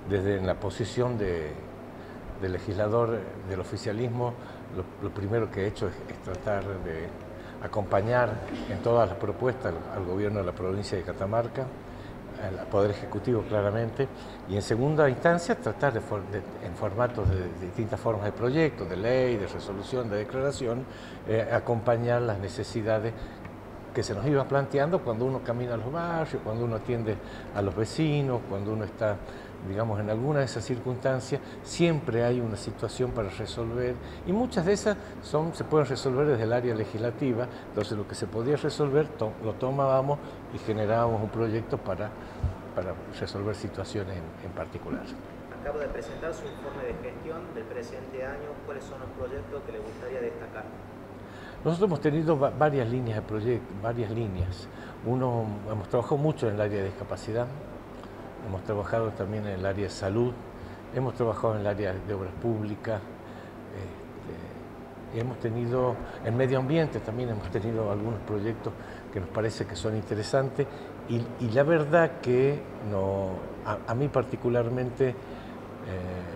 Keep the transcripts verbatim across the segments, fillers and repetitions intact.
desde la posición de, de legislador del oficialismo, lo, lo primero que he hecho es, es tratar de acompañar en todas las propuestas al, al gobierno de la provincia de Catamarca, al Poder Ejecutivo claramente, y en segunda instancia tratar de, de, en formatos de, de distintas formas de proyectos, de ley, de resolución, de declaración, eh, acompañar las necesidades que se nos iba planteando cuando uno camina a los barrios, cuando uno atiende a los vecinos, cuando uno está, digamos, en alguna de esas circunstancias, siempre hay una situación para resolver, y muchas de esas son, se pueden resolver desde el área legislativa. Entonces lo que se podía resolver to, lo tomábamos y generábamos un proyecto para, para resolver situaciones en, en particular. Acabo de presentar su informe de gestión del presente año. ¿Cuáles son los proyectos que le gustaría destacar? Nosotros hemos tenido varias líneas de proyectos, varias líneas. Uno, hemos trabajado mucho en el área de discapacidad, hemos trabajado también en el área de salud, hemos trabajado en el área de obras públicas, este, hemos tenido, en medio ambiente también hemos tenido algunos proyectos que nos parece que son interesantes, y, y la verdad que no, a, a mí particularmente, eh,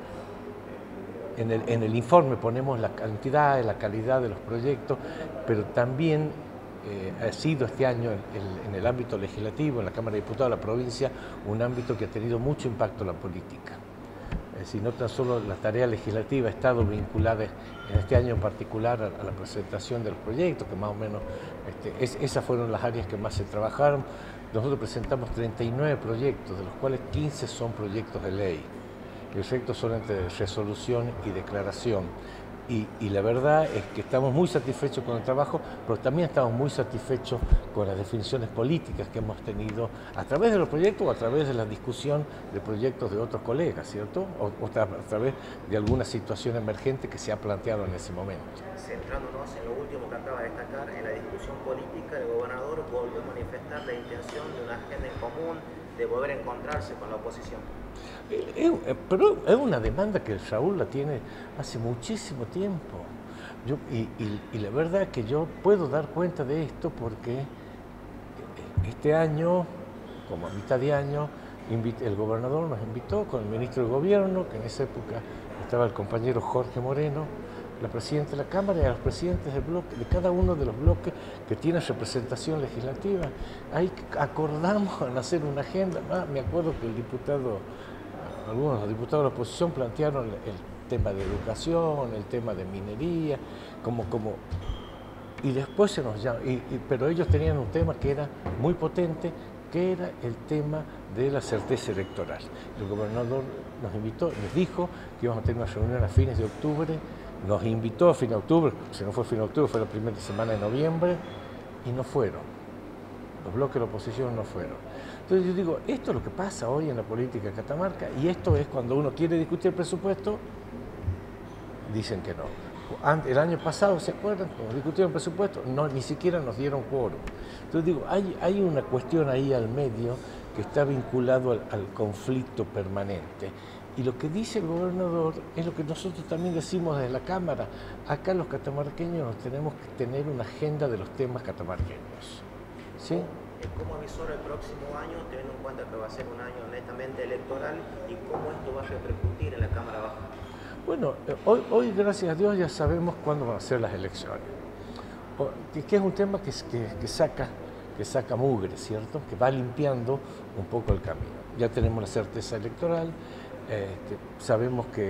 En el, en el informe ponemos la cantidad y la calidad de los proyectos, pero también eh, ha sido este año en el, en el ámbito legislativo, en la Cámara de Diputados de la provincia, un ámbito que ha tenido mucho impacto en la política. Es decir, no tan solo la tarea legislativa ha estado vinculada en este año en particular a, a la presentación de los proyectos, que más o menos este, es, esas fueron las áreas que más se trabajaron. Nosotros presentamos treinta y nueve proyectos, de los cuales quince son proyectos de ley. El efecto son entre resolución y declaración. Y, y la verdad es que estamos muy satisfechos con el trabajo, pero también estamos muy satisfechos con las definiciones políticas que hemos tenido a través de los proyectos o a través de la discusión de proyectos de otros colegas, ¿cierto? O, o a través de alguna situación emergente que se ha planteado en ese momento. Centrándonos en lo último que acaba de destacar, en la discusión política, el gobernador volvió a manifestar la intención de una agenda en común, de volver a encontrarse con la oposición. Es, pero es una demanda que Raúl la tiene hace muchísimo tiempo. Yo, y, y, y la verdad es que yo puedo dar cuenta de esto porque este año, como a mitad de año, el gobernador nos invitó con el ministro de Gobierno, que en esa época estaba el compañero Jorge Moreno, la presidenta de la Cámara, y a los presidentes del bloque, de cada uno de los bloques que tienen representación legislativa. Ahí acordamos en hacer una agenda. Ah, me acuerdo que el diputado, algunos de los diputados de la oposición plantearon el tema de educación, el tema de minería, como, como y después se nos llama, y, y, pero ellos tenían un tema que era muy potente, que era el tema de la certeza electoral. El gobernador nos invitó, nos dijo que íbamos a tener una reunión a fines de octubre, nos invitó a fin de octubre, si no fue fin de octubre, fue la primera semana de noviembre, y no fueron. Los bloques de la oposición no fueron. Entonces yo digo, esto es lo que pasa hoy en la política de Catamarca, y esto es cuando uno quiere discutir el presupuesto, dicen que no. El año pasado, ¿se acuerdan? Cuando discutieron el presupuesto, no, ni siquiera nos dieron quórum. Entonces digo, hay, hay una cuestión ahí al medio que está vinculado al, al conflicto permanente. Y lo que dice el gobernador es lo que nosotros también decimos desde la Cámara. Acá los catamarqueños tenemos que tener una agenda de los temas catamarqueños. ¿Sí? ¿Cómo avisora el próximo año, teniendo en cuenta que va a ser un año netamente electoral, y cómo esto va a repercutir en la Cámara Baja? Bueno, hoy, hoy gracias a Dios ya sabemos cuándo van a ser las elecciones, que es un tema que, que, que, saca, que saca mugre, ¿cierto? Que va limpiando un poco el camino. Ya tenemos la certeza electoral, este, sabemos que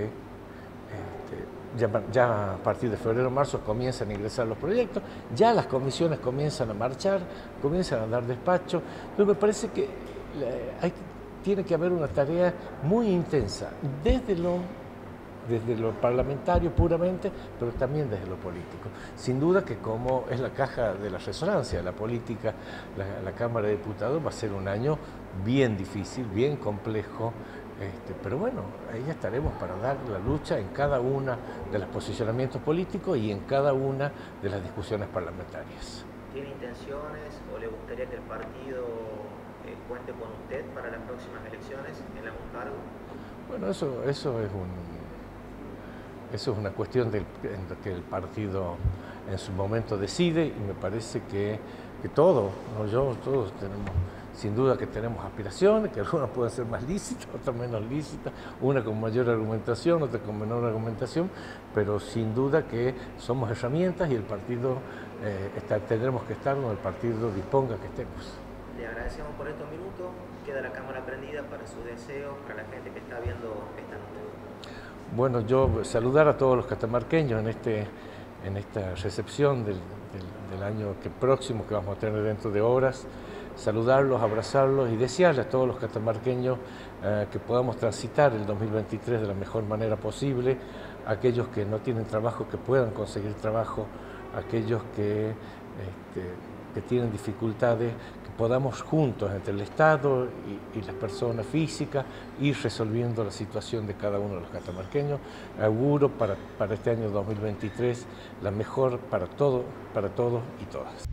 este, ya, ya a partir de febrero o marzo comienzan a ingresar los proyectos, ya las comisiones comienzan a marchar, comienzan a dar despacho, pero me parece que hay, tiene que haber una tarea muy intensa desde lo desde lo parlamentario puramente, pero también desde lo político. Sin duda que como es la caja de la resonancia de la política, la, la Cámara de Diputados va a ser un año bien difícil, bien complejo, este, pero bueno, ahí estaremos para dar la lucha en cada uno de los posicionamientos políticos y en cada una de las discusiones parlamentarias. ¿Tiene intenciones o le gustaría que el partido eh, cuente con usted para las próximas elecciones en algún cargo? Bueno, eso, eso es un... Eso es una cuestión del, que el partido en su momento decide, y me parece que, que todos, no yo, todos tenemos, sin duda que tenemos aspiraciones, que algunas pueden ser más lícitas, otras menos lícitas, una con mayor argumentación, otra con menor argumentación, pero sin duda que somos herramientas y el partido, eh, está, tendremos que estar donde el partido disponga que estemos. Le agradecemos por estos minutos, queda la cámara prendida para sus deseos, para la gente que está viendo esta nota. Bueno, yo saludar a todos los catamarqueños en, este, en esta recepción del, del, del año que próximo que vamos a tener dentro de horas, saludarlos, abrazarlos y desearles a todos los catamarqueños eh, que podamos transitar el dos mil veintitrés de la mejor manera posible, aquellos que no tienen trabajo que puedan conseguir trabajo, aquellos que, este, que tienen dificultades, que podamos juntos entre el Estado y, y las personas físicas ir resolviendo la situación de cada uno de los catamarqueños. Auguro para, para este año dos mil veintitrés la mejor para, todo, para todos y todas.